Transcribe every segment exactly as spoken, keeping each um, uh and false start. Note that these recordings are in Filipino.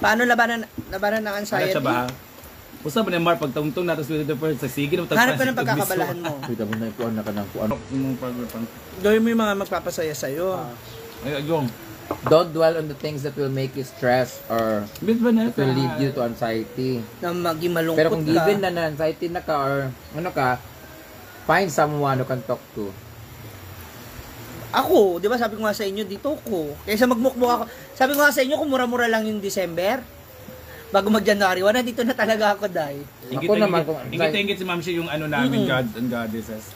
Paano labanan, labanan ng anxiety? Ano siya ba? Usa ba ni Mar pag tungtong natas with the first sa sige na hanap ka ng pagkakabalahan mo. Kita mo na ikuan na ka ng kuan. Gawin mo yung mga magpapasaya sa'yo. Ay, agong. Don't dwell on the things that will make you stress or Bit ba na that will lead you to anxiety. Na maging malungkot Pero kung ka. given na na anxiety na ka or ano ka, find someone who can talk to. Ako, di ba sabi ko nga sa inyo, dito ko. Kaysa magmukmuk ako. Sabi ko nga sa inyo, kung mura-mura lang yung December, bago mag-January, wala dito na talaga ako, dahil. Ako naman, kung ingit-ingit si Ma'am siya yung ano namin, Mm. God and Goddesses.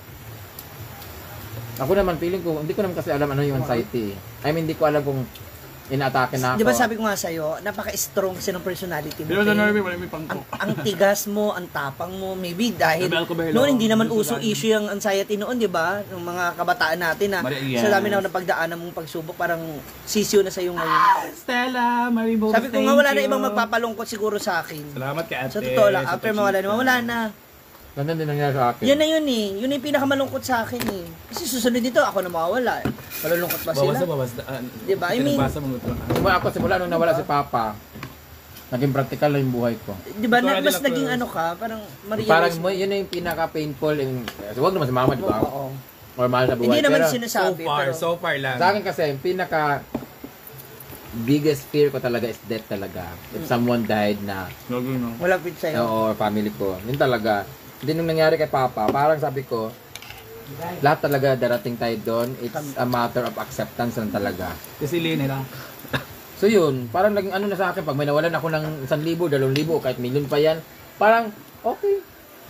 ako naman feeling ko, hindi ko naman kasi alam ano yung anxiety. I mean, hindi ko alam kung inaatake na ako. Di ba sabi ko nga sa'yo, napaka-strong kasi ng personality mo. Pero sa Tay. Norway, wala may ang, pangko. ang tigas mo, ang tapang mo, maybe dahil Sabi ko ba, hello? noon hindi naman Gusto uso lang. issue yung anxiety noon, di ba? Ng mga kabataan natin na Maria, sa dami yes. na ako napagdaanan mong pagsubok, parang sisiyo na sa'yo ngayon. Stella, Maribel, Sabi ko nga, wala na ibang magpapalungkot siguro sa akin. Salamat kay ate. Sa totoo lang, sa after mawala pag-chika. naman, wala na. Ganun din nangyari sa akin. Yan na yun eh. Yun na yung pinakamalungkot sa akin eh. Kasi susunod dito, ako na mawawala. Eh. Malulungkot pa Bawas na, sila. bawas na. Diba? I mean- Basa mo ito. Simula ako, simula nung nawala si Papa, naging practical na yung buhay ko. Di ba? Na, Ito, mas Adela naging Cruz. ano ka, parang ma-realize Parang mo. mo, yun na yung pinaka-painful. Yung, huwag naman si Mama, di ba? Oo. Or mahal sa buhay. Hindi naman Pero So sinasabi. far, pero, so far lang. sa akin kasi, yung pinaka biggest fear ko talaga is death talaga. If someone died na, Gagawin mo. malapit sa'yo. or family ko. Yun talaga. Hindi nung nangyari kay Papa, parang sabi ko, lahat talaga darating tayo doon. It's a matter of acceptance lang talaga. Kasi nila. So yun, parang naging ano na sa akin, pag may nawalan ako ng isang libo, dalawang libo, kahit million pa yan, parang, okay.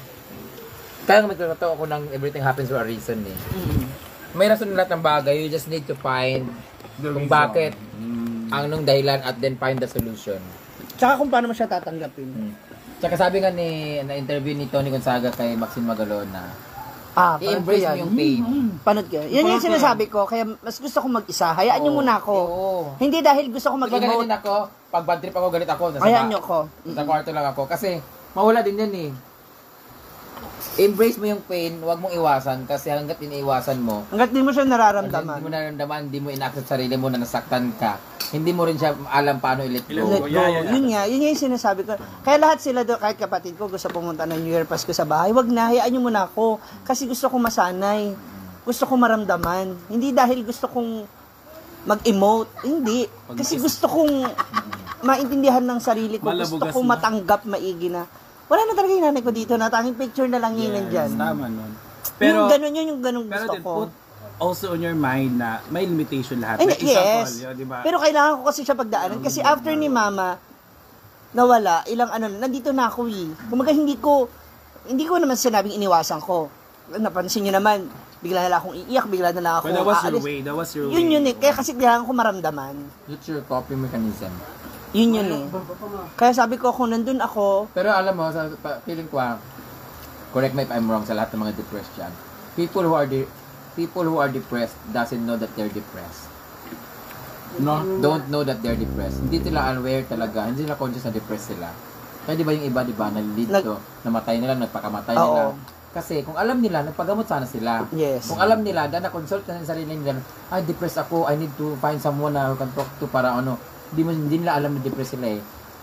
Kaya nga magtotoo ako ng everything happens for a reason eh. Mm. May rason lahat ng bagay, you just need to find kung bakit ang nung dahilan at then find the solution. Tsaka kung paano mo siya tatanggapin. Hmm. Tsaka sabi nga ni, na-interview ni Tony Gonzaga kay Maxine Magalona, Ah, i-embrace mo yung pain. Panood ka. Yan yung sinasabi ko. Kaya mas gusto kong mag-isa. Hayaan niyo Oo. muna ako. Oo. Hindi dahil gusto ko Diba ganun mag-emote. din ako, pag bad trip ako, galit ako, nasa, Hayaan ba- niyo ko. sa kwarto lang ako. Kasi, mawala din yan eh. Embrace mo yung pain, huwag mong iwasan kasi hanggat iniiwasan mo, Hanggat di mo siya Pag nararamdaman. hindi mo nararamdaman, hindi mo ina-accept sarili mo na nasaktan ka, hindi mo rin siya alam paano i-let Let go. Let go. Yeah, yeah, yeah. Yun nga, yun nga yung sinasabi ko. Kaya lahat sila doon, kahit kapatid ko, gusto pumunta ng New Year Pasko sa bahay, wag na, hayaan nyo muna ako. Kasi gusto kong masanay. Gusto kong maramdaman. Hindi dahil gusto kong mag-emote. Hindi. Kasi gusto kong maintindihan ng sarili ko. Gusto Malabugas kong na. matanggap maigi na. Wala na talaga yung nanay ko dito na tanging picture na lang yun nandyan. Tama nun. Pero, yung Pero, ganun yun, yung ganun pero gusto then, ko. put also on your mind na may limitation lahat. Ay, Like yes. example, yun, diba? Pero kailangan ko kasi siya pagdaanan. Kasi after ni mama, nawala, ilang ano, nandito na ako eh. Kumaga hindi ko, hindi ko naman sinabing iniwasan ko. Napansin niyo naman, bigla na lang akong iiyak, bigla na lang ako But that was your aalis. way. That was your Yun way. yun eh. Kaya kasi kailangan ko maramdaman. It's your coping mechanism. Yun yun eh. Kaya sabi ko, kung nandun ako, Pero alam mo, sa pa- feeling ko, ah, correct me if I'm wrong sa lahat ng mga depressed yan. People who are de- people who are depressed doesn't know that they're depressed. No? Don't know that they're depressed. Hindi sila aware talaga, hindi sila conscious na depressed sila. Kaya di ba yung iba, di ba, nalilid Nag- to, namatay nila, nagpakamatay Oo. nila. Kasi kung alam nila, nagpagamot sana sila. yes. Kung alam nila, dahil na-consult na sa sarili nila, ay, depressed ako, I need to find someone na who can talk to para ano, hindi, mo, hindi nila alam na depressed sila eh.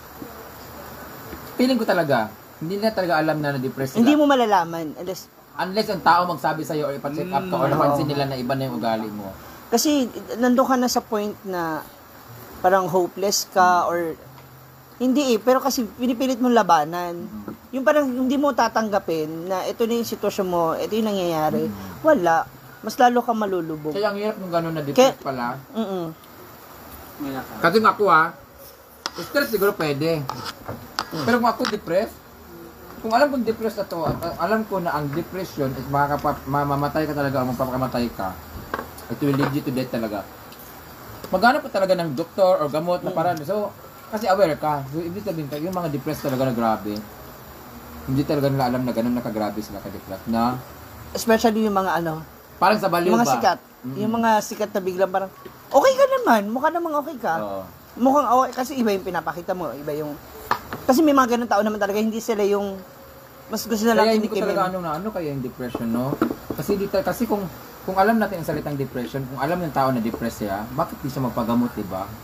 Feeling ko talaga, hindi nila talaga alam na na-depressed sila. Hindi mo malalaman. Unless, Unless ang tao magsabi sa'yo or ipa-check up ka or Mm, napansin oo. nila na iba na yung ugali mo. kasi nandun ka na sa point na parang hopeless ka or hindi eh, pero kasi pinipilit mong labanan. Yung parang hindi mo tatanggapin na ito na yung sitwasyon mo, ito yung nangyayari. Wala. Mas lalo ka malulubog. Kaya ang hirap nung gano'n na depressed Kaya- pala. Mm-mm. Kasi kung ako ah, stress siguro pwede. Pero kung ako depressed, kung alam kong depressed na to, at uh, alam ko na ang depression is makakapa, mamamatay ka talaga o magpapakamatay ka, it will lead you to death talaga. Maghanap ka talaga ng doktor or gamot na paraan. So, kasi aware ka. So, ibig sabihin ka, yung mga depressed talaga na grabe, hindi talaga nila alam na gano'n nakagrabe sila ka-depressed na Especially yung mga ano, parang sa baliw yung mga ba? sikat. Yung mga sikat na biglang parang, okay ka naman, mukha namang okay ka. Oo. Mukhang okay, kasi iba yung pinapakita mo, iba yung, kasi may mga ganun tao naman talaga, hindi sila yung, mas gusto na lang Kaya hindi ko tinikimin. talaga ano na ano kaya yung depression, no? Kasi dito kasi kung kung alam natin ang salitang depression, kung alam ng tao na depressed siya, bakit di siya magpagamot, di ba?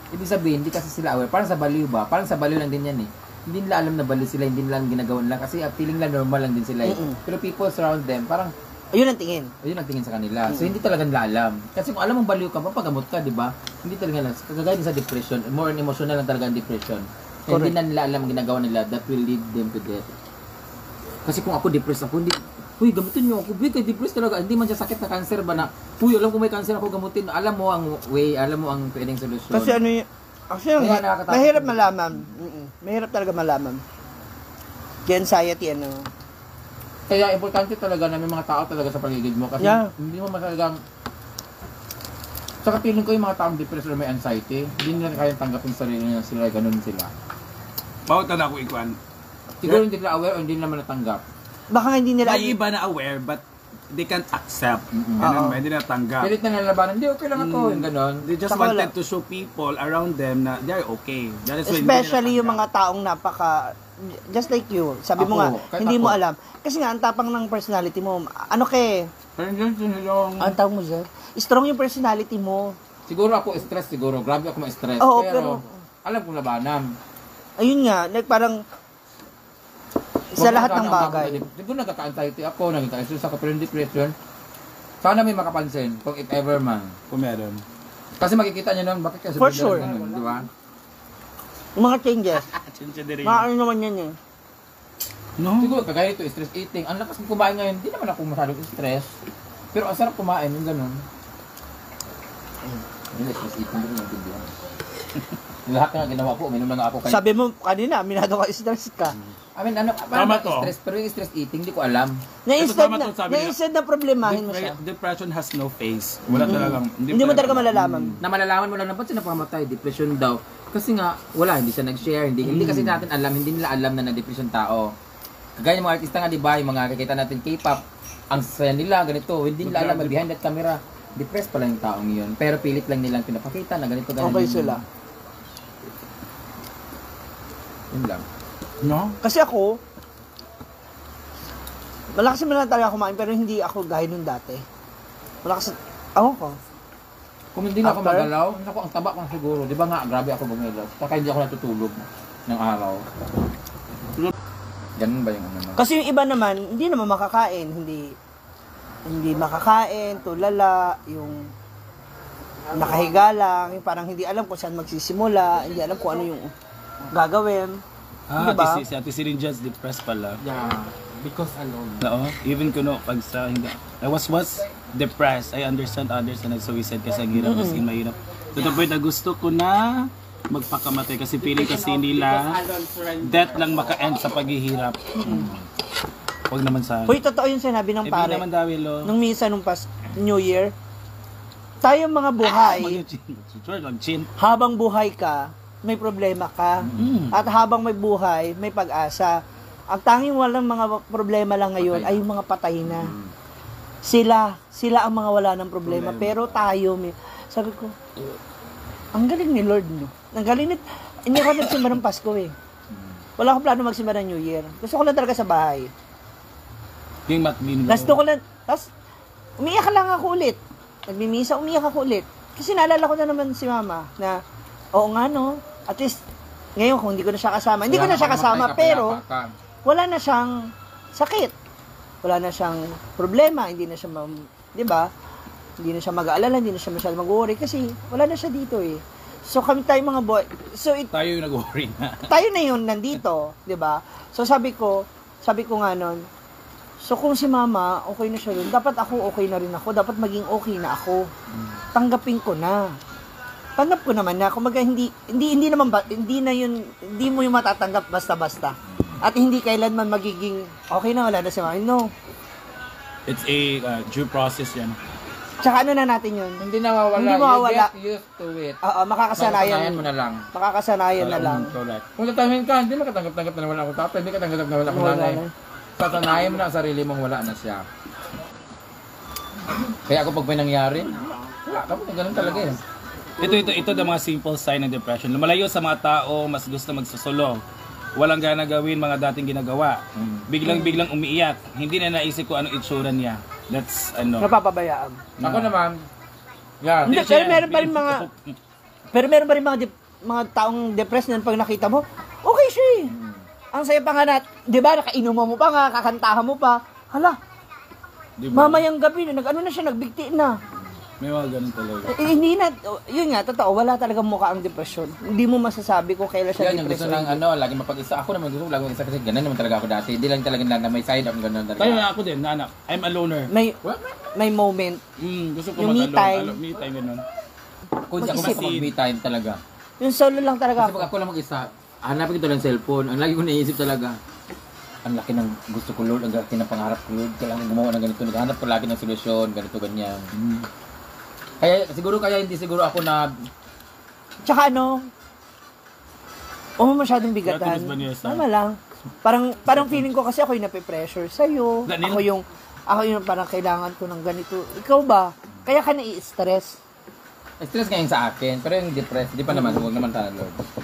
Ibig sabihin, hindi kasi sila aware. Parang sa baliw ba? Parang sa baliw lang din yan eh. Hindi nila alam na baliw sila, hindi nila ginagawa nila. Kasi uh, feeling nila normal lang din sila eh. Mm-mm. Pero people surround them, parang Ayun ang tingin. ayun ang tingin sa kanila. So hindi talaga nila alam. Kasi kung alam mong baliw ka, papagamot ka, di ba? Hindi talaga nila. Kagaya din sa depression, more on emotional lang talaga ang depression. Kaya hindi na nila alam ang ginagawa nila that will lead them to death. Kasi kung ako depressed ako, hindi, uy, gamutin niyo ako. Uy, kay depressed talaga. Hindi man siya sakit na cancer ba na, uy, alam ko may cancer ako, gamutin. Alam mo ang way, alam mo ang pwedeng solusyon. Kasi ano yung... Actually, Kaya nakakatakot. mahirap malaman. Mm-mm. Mahirap talaga malaman. Kaya anxiety, ano. Kaya importante talaga na may mga tao talaga sa paligid mo. Kasi Yeah. hindi mo masalagang... Saka feeling ko yung mga taong depressed or may anxiety, hindi nila kaya tanggapin sa sarili nila sila, ganun sila. Bawat na ako ikuan. Siguro hindi nila aware o hindi nila natanggap. Baka hindi nila... May iba na aware but they can't accept. Mm-mm. Ganun Oo. ba? Hindi na tanggap. Pilit na nilalabanan, hindi okay lang ako, Mm. yung ganun. They just Saka wanted wala. to show people around them na they're okay. That is why hindi Especially nila yung mga tanggap. taong napaka... Just like you. Sabi mo Ako, nga, kahit hindi mo ako. alam. Kasi nga, ang tapang ng personality mo. Ano kay... Pero yun, yun, yung... Ang tawag mo, sir? Strong yung personality mo. Siguro ako stress, siguro. Grabe ako ma-stress. Oo, pero, pero- alam kong labanan. Ayun nga, like parang... Sa Huwag lahat na ng sana bagay. ako- Siguro nagkaka-anxiety ako, nagkaka-stress ako, pero yung depression, sana may makapansin, kung if ever man. Kung meron. Kasi makikita niyo naman, bakit kasi For bigla sure. ganun, di ba? Yung mga changes. Chincha din rin. Mga ano naman yan eh. No? Siguro, kagaya ito, stress eating. Ang lakas kong kumain ngayon, hindi naman ako masyadong stress. Pero ang sarap kumain, yung ganun. Hindi, stress eating din yung video. Lahat na nga ginawa ko, uminom na nga ako kayo. Sabi mo kanina, minado ka stress ka. I mean, ano, parang Tama mga to. stress, pero yung stress eating, hindi ko alam. Na Ito instead tama na, to, sabi na nila. instead na problemahin mo siya. Depre- depression has no face. Wala talagang... Hindi mo talaga malalaman. Na malalaman mo lang na ba't siya napamatay, depression daw. Kasi nga, wala, hindi siya nag-share. Hindi, hindi kasi natin alam, hindi nila alam na na-depression tao. Kagaya ng mga artista nga, di ba, yung mga kakita natin K-pop, ang saya nila, ganito, hindi nila alam na behind that camera, depressed pala yung taong yun. Pero pilit lang nilang pinapakita na ganito, ganito. Okay sila. Yun lang. No? Kasi ako, malakas naman lang talaga kumain, pero hindi ako gaya nung dati. Malakas, ako ko. Kung hindi na ako After? magalaw, naku, ang taba ko na siguro. Di ba nga, grabe ako bumilaw. Saka hindi ako natutulog ng araw. Ganun ba yung ano? no? Kasi yung iba naman, hindi naman makakain, hindi hindi makakain, tulala, yung nakahiga lang, yung parang hindi alam kung saan magsisimula, hindi alam kung ano yung gagawin. Ah, Diba? ati si, si Ate Celine just depressed pala. Yeah, because alone. Oo. Even kuno pag sa hindi. I was was depressed. I understand others na nag-suicide kasi ang hirap kasi mahirap. To the point na gusto ko na magpakamatay kasi feeling kasi nila death lang maka-end sa paghihirap. Mm. Huwag naman sana. Hoy, totoo yung sinabi ng Ibig pare. naman Dawilo. Nung misa nung pas New Year, tayong mga buhay, Sure, mag-chin. habang buhay ka, may problema ka. Mm. At habang may buhay, may pag-asa. Ang tanging walang mga problema lang ngayon Patay. ay yung mga patay na. Sila, sila ang mga wala ng problema. Problema. Pero tayo, may, sabi ko, ang galing ni Lord, no? Ang galing ni, hindi ako nagsimba ng Pasko eh. Wala akong plano magsimba ng New Year. Gusto ko lang talaga sa bahay. Yung matmin mo. Gusto ko lang, tapos, umiyak lang ako ulit. Nagmimisa, umiyak ako ulit. Kasi naalala ko na naman si Mama na, oo nga no, at least, ngayon kung hindi ko na siya kasama, hindi ko na siya kasama, pero, wala na siyang sakit. Wala na siyang problema, hindi na siya, ma- di ba? Hindi na siya mag-aalala, hindi na siya masyado mag-worry kasi wala na siya dito eh. So kami tayo mga boy, so it, Tayo yung nag-worry na. tayo na yun nandito, di ba? So sabi ko, sabi ko nga nun, so kung si Mama, okay na siya rin, dapat ako okay na rin ako, dapat maging okay na ako. Tanggapin ko na. Tanggap ko naman na, kumaga hindi, hindi, hindi naman, ba, hindi na yun, hindi mo yung matatanggap basta-basta. At hindi kailanman magiging, okay na, wala na si Mama. No. It's a uh, due process yan. Tsaka ano na natin yun? Hindi nawawala. Hindi mawawala. You get used to it. Oo, makakasanayan. mo na lang. Makakasanayan na lang. Correct. Kung tatamin ka, hindi makatanggap-tanggap na wala akong tatay, hindi katanggap na wala akong Wala nanay. na. Tatanayan mo na ang sarili mong wala na siya. Kaya ako pag may nangyari, wala ka po, ganun talaga eh. Ito, ito, ito ang mga simple sign ng depression. Lumalayo sa mga tao, mas gusto magsusulong. Walang gana gawin mga dating ginagawa. Biglang-biglang umiiyak. Hindi na naisip ko anong itsura niya. That's ano. Napapabayaan. Ako naman, yeah, Hindi, siya- pero meron pa rin mga, Pero meron pa rin mga, dep- mga taong depressed na pag nakita mo, okay siya eh. Ang saya pa nga na, di ba, nakainuman mo pa nga, kakantahan mo pa. Hala, Di ba? mamayang gabi na, nag-ano na siya, nagbigti na. May mga ganun talaga. Eh, hindi na, yun nga, totoo, wala talaga mukha ang depression. Hindi mo masasabi kung kailan siya Yan yung gusto depressed. ng ano, lagi mapag-isa. Ako naman gusto ko lagi mag-isa kasi ganun naman talaga ako dati. Hindi lang talaga na, na may side up ganun talaga. Kaya ako din, na anak, I'm a loner. May, What? may moment. Mm, gusto ko Yung me mag-alone. time. Alo- Me time, ganun. Kung di ako Mag-isip. basta mag-me time talaga. Yung solo lang talaga Kasi ako. pag ako lang mag-isa, hanapin ko talaga ng cellphone. Ang lagi ko naisip talaga, ang laki ng gusto ko Lord, ang laki ng pangarap ko Lord, kailangan gumawa ng ganito. Naghanap ko lagi ng solusyon, ganito, ganyan. Mm. Kaya siguro kaya hindi siguro ako na Tsaka ano, oh, masyadong bigatan. Gratis ba niya sa- Tama lang. Parang, parang feeling ko kasi ako yung nape-pressure sa'yo. Ganun? Ako yung, ako yung parang kailangan ko ng ganito. Ikaw ba? Kaya ka nai-stress. stress ngayon sa akin, pero yung depressed, di pa naman, huwag naman tayo Lord.